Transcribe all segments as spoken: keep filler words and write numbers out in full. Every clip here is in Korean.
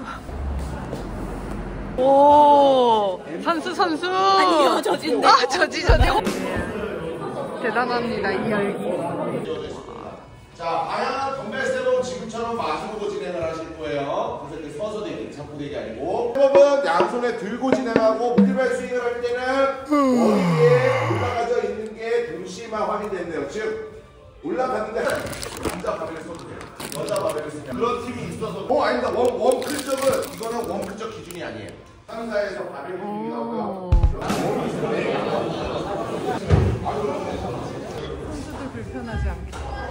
오, 선수 선수. 아니요, 저진데. 아, 저지 저지. 대단합니다, 이 열기. 자, 다양한 덤벨 셋업은 지금처럼 마주보고 진행을 하실 거예요. 그래서 이렇게 서서 되기, 잡고 되기 아니고. 셋업은 양손에 들고 진행하고 힐벨 스윙을 할 때는 머리 위에 올라가져 있는 게 동시에만 확인됐네요. 즉 올라갔는데 남자 바벨을 써도 돼요. 여자 바벨을 쓰면 그런 팀이 있어서. 어, 아닙니다. 원, 원클적은 이거는 원클적 기준이 아니에요. 상사에서 바벨 기준이 나오고요. 선수들 불편하지 않게.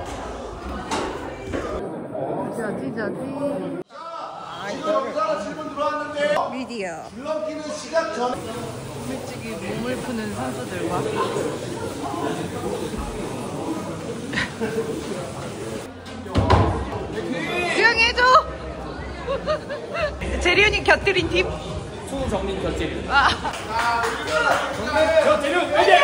저지 저지. 자, 지금 여기서 질문 들어왔는데 미디어. 줄넘기는 시작 전. 일찍이 몸을 푸는 선수들과 수영해줘. 재륜이 곁들인 팀. 수정민 곁들인. 아. 곁들인 화이팅!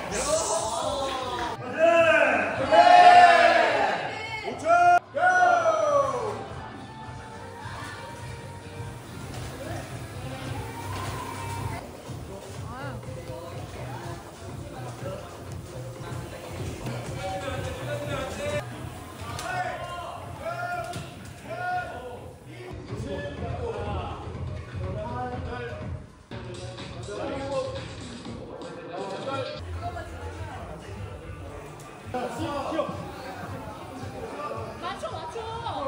맞춰 맞춰.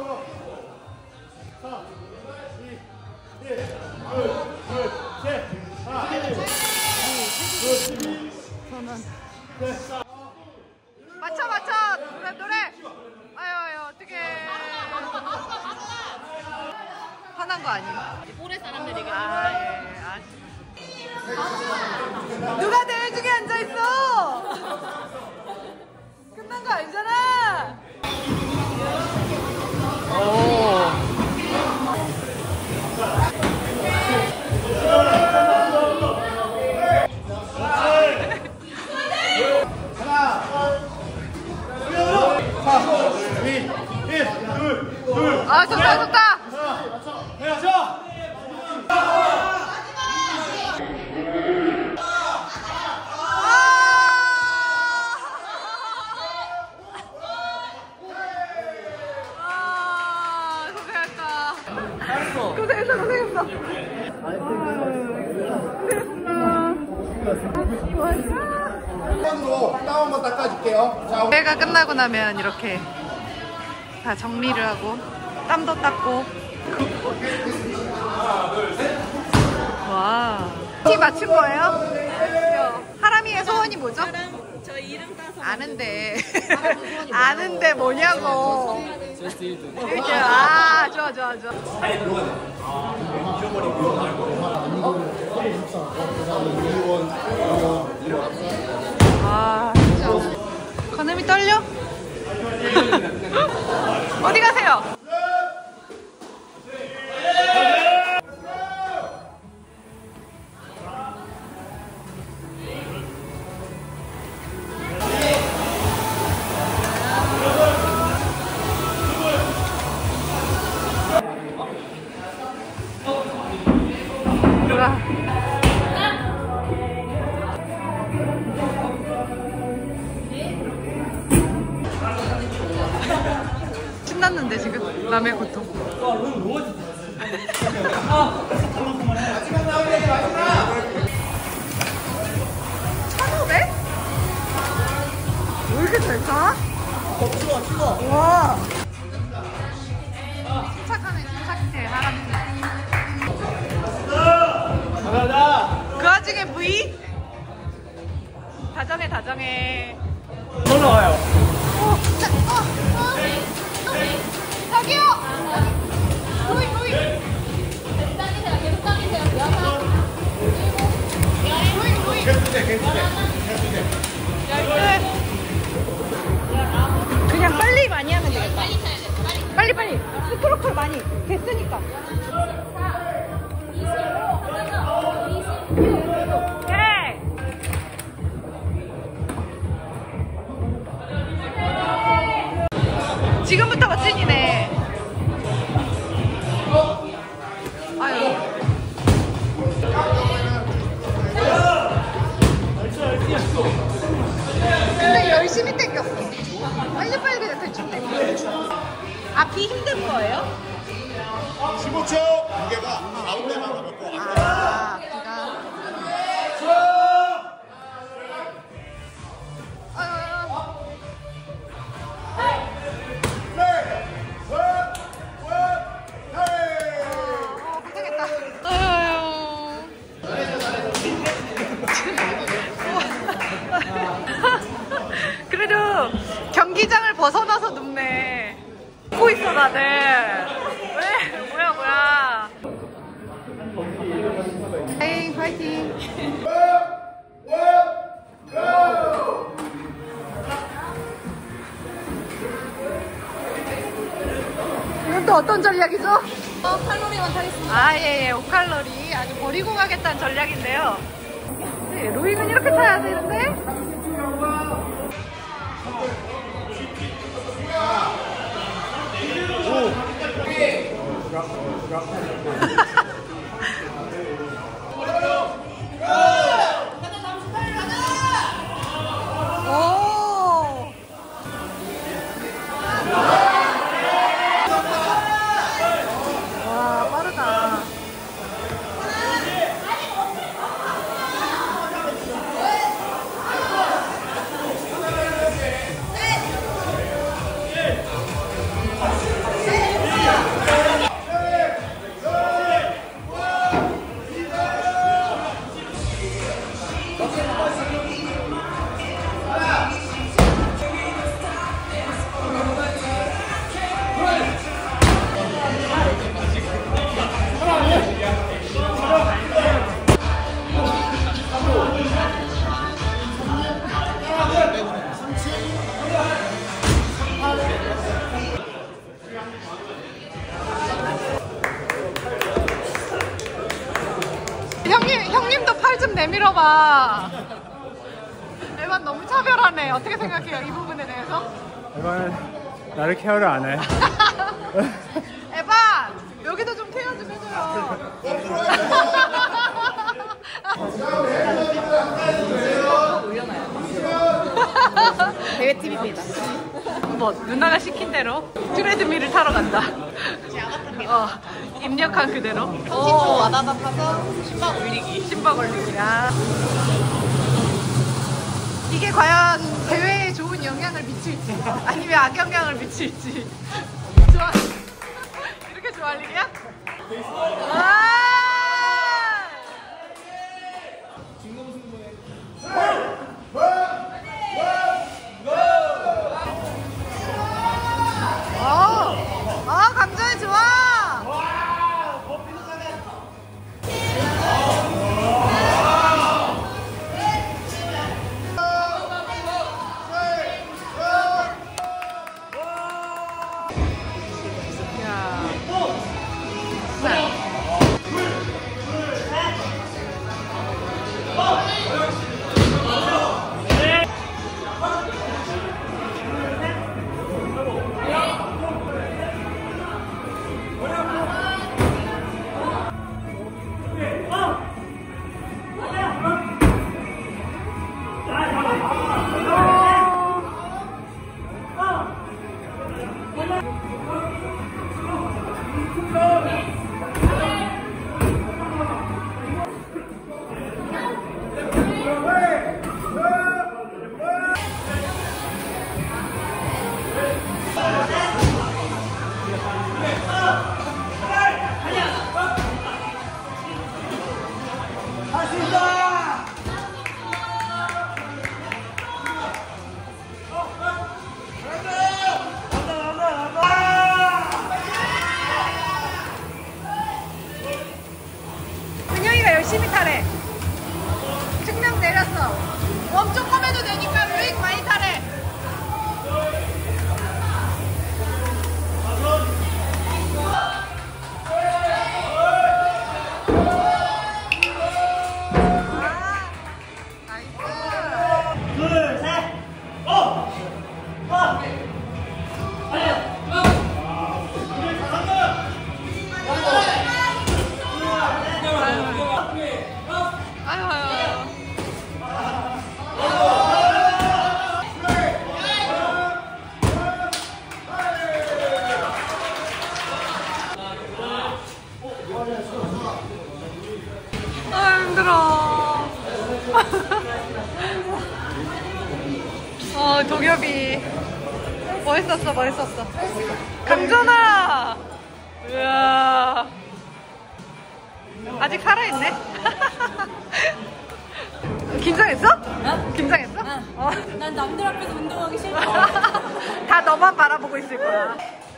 선언. 맞춰 맞춰 노래 노래. 아유 아유 어떡해. 화난 거 아니야? 모래 사람들이가. 아 예. 아. 누가 대회 중에 앉아 있어? 끝난 거 아니잖아. 오. 아 좋다 좋다. 아 고생했다. 고생했어 고생했어. 한 번으로 땀 한번 닦아줄게요. 자, 대회가 끝나고 나면 이렇게 다 정리를 하고 땀도 닦고. 와. 티 맞춘 거예요? 하람이의 소원이 뭐죠? 저희 이름 따서. 아는데. 아는데 뭐냐고. 제스트 일 등. 이렇게 아 좋아 좋아 좋아. 아 진짜 건음이 떨려? 어디 가세요? 뭐야? 신났는데 지금 남의 고통. 천오백? 왜 이렇게 잘 타? 어, 추워, 추워. 와. 침착하네, 침착해, 사람이. 그 와중에 V? 다정해, 다정해. 올라와요. 어, 자, 어, 어, 어. 저기요! 로이, 로이. 계속 당기세요. 계속 당기세요. 여섯. 로이, 로이. 열둘. 그냥 빨리 많이 하면 되겠다. 빨리 타야 돼. 빨리. 빨리, 빨리. 스크로클 많이. 됐으니까. 오케이. 지금부터가 찐이네. 대충 대충. 앞이 힘든 거예요? 십오 초 무게가 가운데만 가볍고 아, 앞이가. 그래도 경기장을 벗어나서 눕네. 웃고 있어 다들. 왜? 뭐야 뭐야. 에이 파이팅. 이건 또 어떤 전략이죠? 어, 칼로리만 타겠습니다. 아, 예, 예, 오 칼로리. 아주 버리고 가겠다는 전략인데요. 네, 로잉은 이렇게 타야 되는데? 오! 와, 빠르다. 형님, 형님도 팔 좀 내밀어봐. 에반 너무 차별하네. 어떻게 생각해요? 이 부분에 대해서? 에반 나를 케어를 안 해. 에반! 여기도 좀 케어 좀 해줘요. 대회팀입니다. 뭐 누나가 시킨 대로 트레드밀을 타러 간다. 어, 입력한 그대로. 오, 와다다 타서 신발 올리기. 신박 올리기야. 이게 과연 대회에 좋은 영향을 미칠지 아니면 악영향을 미칠지. 좋아. 이렇게 좋아할 일이야? 아! 어, 아, 감정이 좋아. 동엽이 멋있었어 멋있었어. 강준아 우와 아직 살아있네. 긴장했어? 어? 긴장했어? 응. 어. 난 남들 앞에서 운동하기 싫어. 다 너만 바라보고 있을 거야.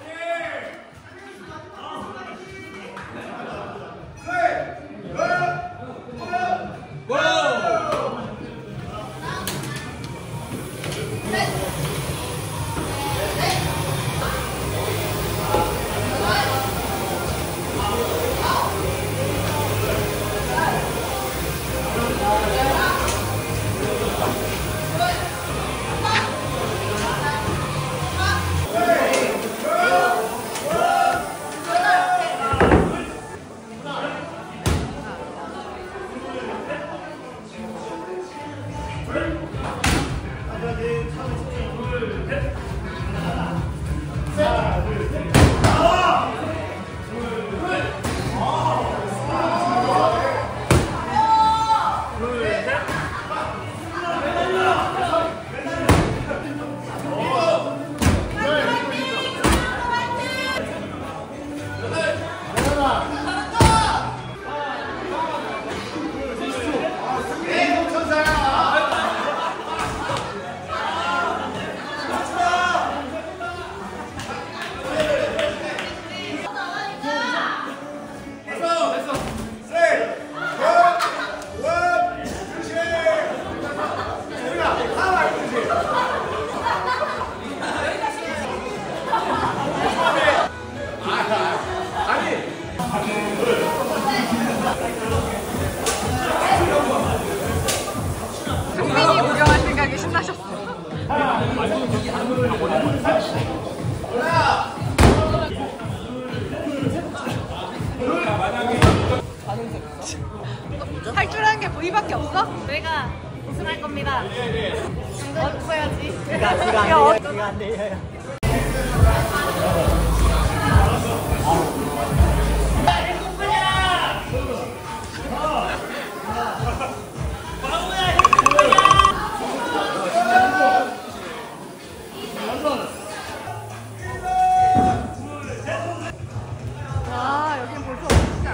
승민이 구경할 생각이 신나셨어. 할 줄 아는 게 V밖에 없어? 저희가 우승할 겁니다. 당근 써야지. 이거 안 돼요. 아 여긴 벌써 시작.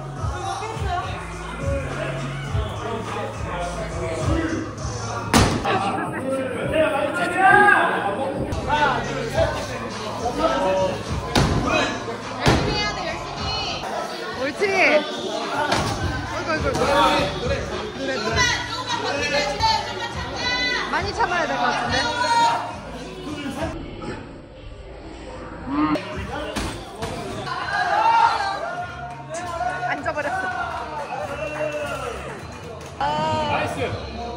열심히 해야 돼, 열심히. 옳지. 어이구 어이구 어이구. 그래 그래. 많이 참아야 될 것 같은데. 앉아버렸어. 아. 나이스.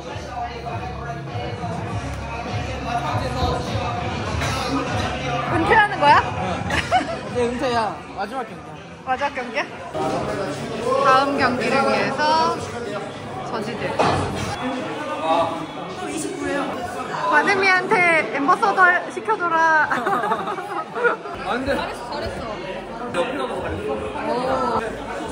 은퇴하는 거야? 네, 은퇴야. 마지막 경기. 마지막 경기야? 다음 경기를 위해서 저지들. 또 이십구예요. 관음이한테 엠버서더 시켜줘라. 안 돼. 잘했어, 잘했어. 옆에 가서 잘했어.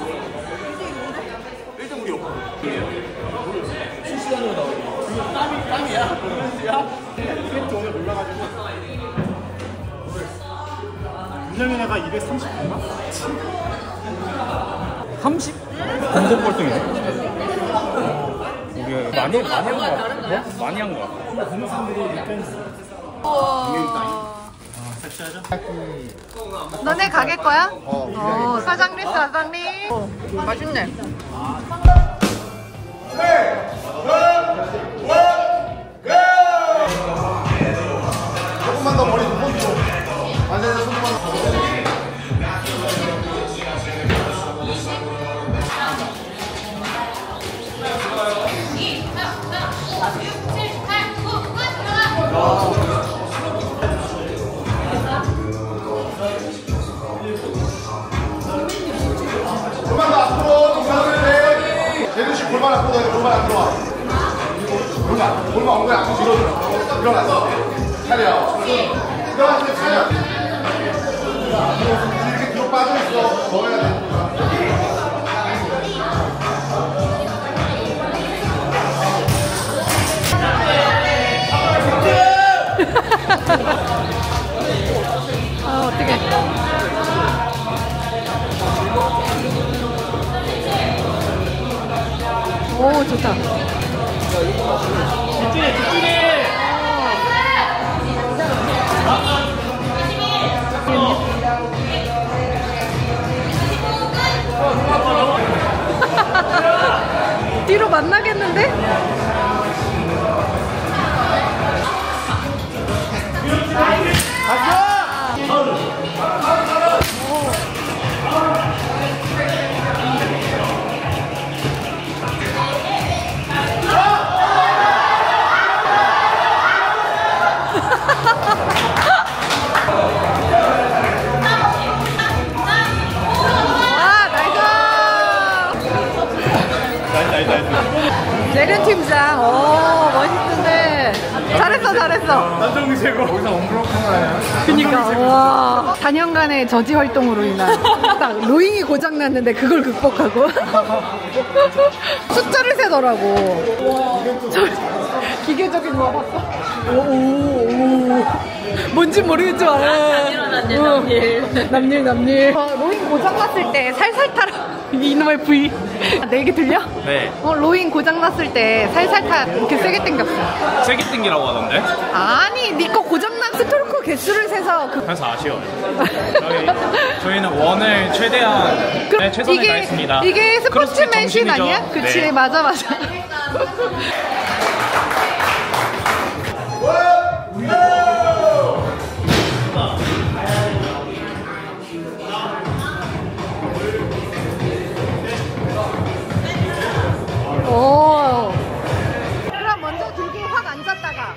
일 등 우리 없어. 실시간으로 나오고. 땀이, 땀이야? 야? 이벤트 오늘 몰라가지고. 윤영이네가 이백삼십 분가? 삼십? 공동 꼴등이네. 우리가 많이, 많이 한 거 같아. 뭐? 많이 한 거 같아. 보는 사람들이 느끼는 우와. 섹시하죠? 너네 가게 거야? 어. 어, 사장님, 사장님. 맛있네. 조금만 더 머리 손 뒤로. 완전히 손만 더. 골반 더 앞으로 동작을 해. 제주씨 골반 앞으로 해. 골반 앞으로 와. 골반, 골반 엉덩이 앞으로 밀어줘. 일어났어. 차려. 일어났을 때 차려. 이렇게 뒤로 빠져있어. 넣어야 돼. 아, 어떡해. 오, 좋다. 직진해, 직진해. 뒤로 만나겠는데? 내른 팀장, 오, 멋있는데. 잘했어, 잘했어. 난정이 최고. 거기서 엄브로큰 거 아니야? 그니까, 와. 사 년간의 저지 활동으로 인한 딱 로잉이 고장났는데 그걸 극복하고. 숫자를 세더라고. 저, 기계적인 거 봤어? 오, 오, 오. 뭔지 모르겠지만. 남일, 남일. 남일, 남일. 어, 로잉 고장났을 때 살살 타라. 이놈의 V. 내 얘기 들려? 네. 어, 로잉 고장났을 때 살살 타 이렇게 세게 당겼어. 세게 땡기라고 하던데? 아니, 니 거 고장난 스트로크 개수를 세서 그. 그래서 아쉬워요. 저희, 저희는 원을 최대한 네, 최선을 다했습니다. 이게 스포츠맨신 정신이죠. 아니야? 그치, 네. 맞아, 맞아. 오. 그럼 먼저 들고 확 앉았다가.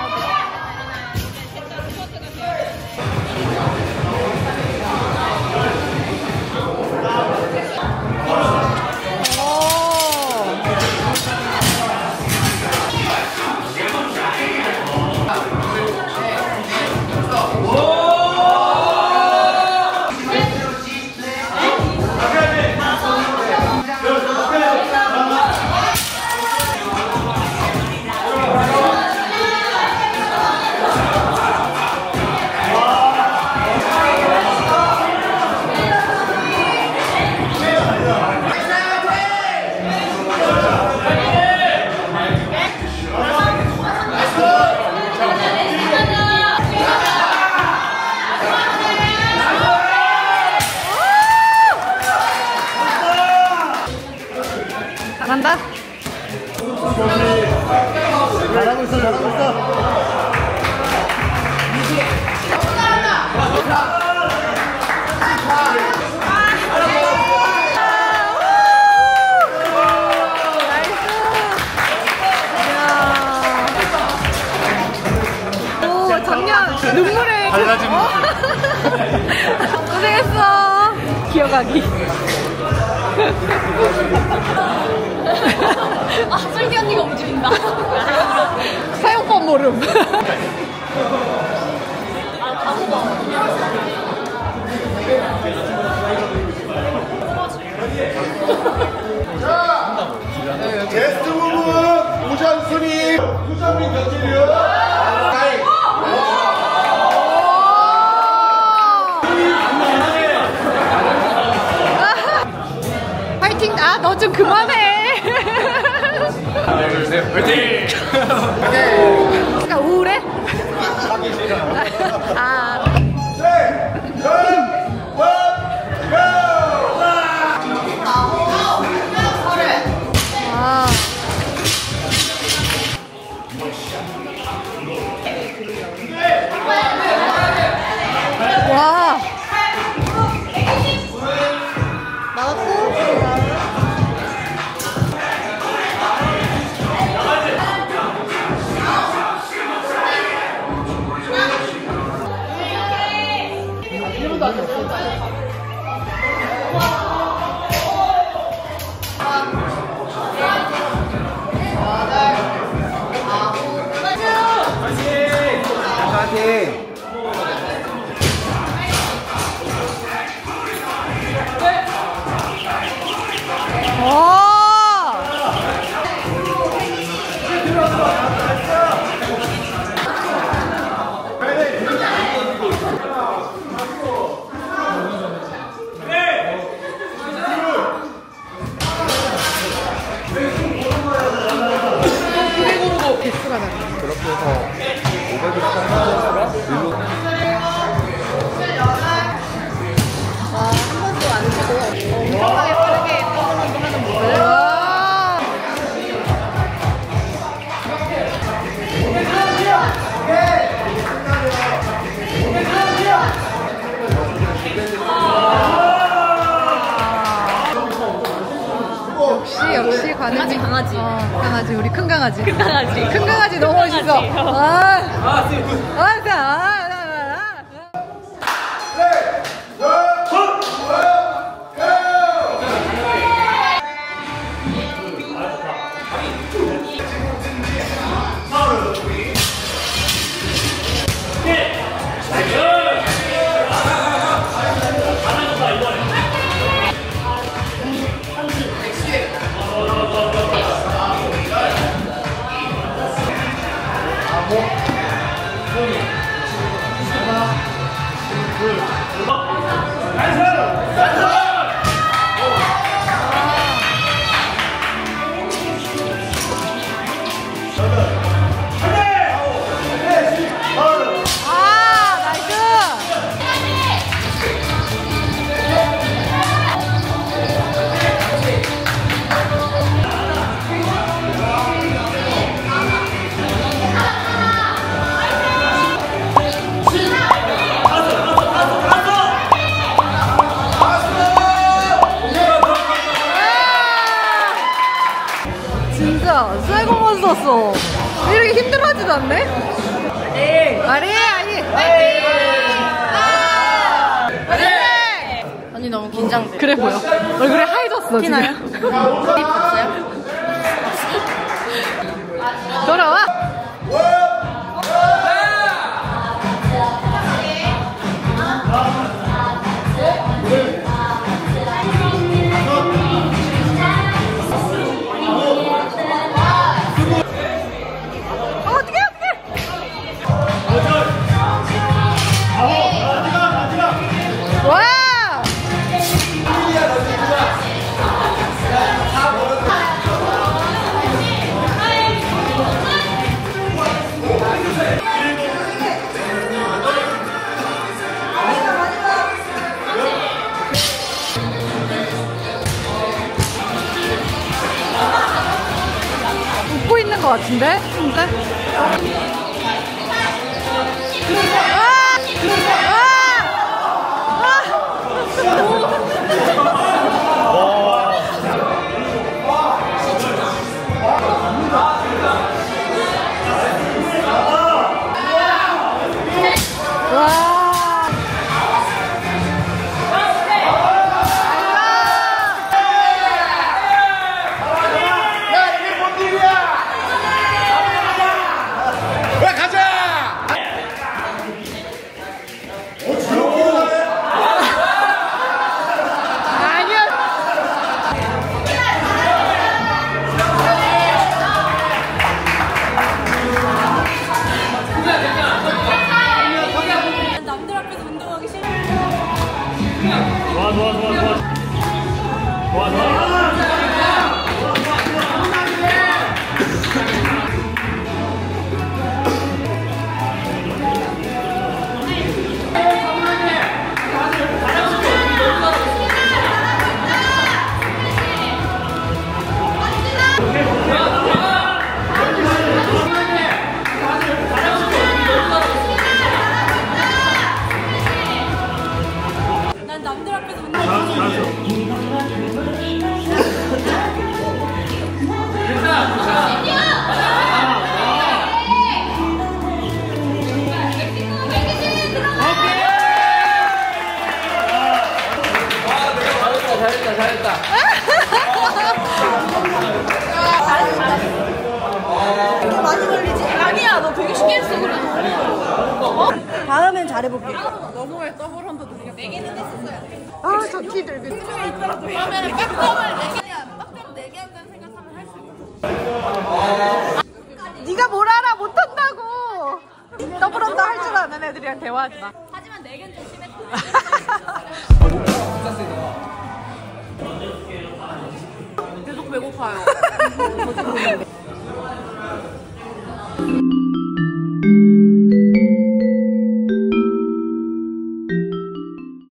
잘한다. 잘하고 있어, 잘하고 있어. 오, 작년 눈물에 달라진 어? 고생했어. 기어가기. 아, 슬기 언니가 움직인다. 사용법 모름. 게스트 부분 오전순위 후정민 경질이요. 파이팅! 아, 너 좀 그만해. 하나, 둘, 셋, 화이팅! 그러니까 우울해? 아. 아. 와. 오! 가는 강아지, 강아지. 어, 강아지 우리 큰 강아지. 큰 강아지. 큰 강아지 너무 큰 멋있어. 강아지. 아, 아, 아, 아, 아. 진짜 쇠고만 썼어. 이렇게 힘들어하지도 않네? 네. 아리 아리 아리. 언니 너무 긴장돼. 그래 보여. 얼굴에 하얘졌어. 티나요? 지금. 립 봤어요? 돌아와. 웃고 있는 것 같은데? 근데? 아! 좋아 좋아 좋아 좋아 좋아 좋아 난 남들 앞에서 운동. 잘했다 잘했다. 이렇게 많이 걸리지? 아니야, 너 되게 쉽게 했어, 그래. 어? 다음엔 잘해볼게. 너무해 더블 헌터 드리겠다. 네 개는 했었어야 돼. 아, 저 키들. 그러면은 백점을 네 개, 백점 네 개 한다는 생각하면 할 수 있어. 네가 뭘 알아? 못한다고. 더블 헌터 할 줄 아는 애들이랑 대화하지 마. 하지만 네 개는 좀 심했다. 계속 배고파요.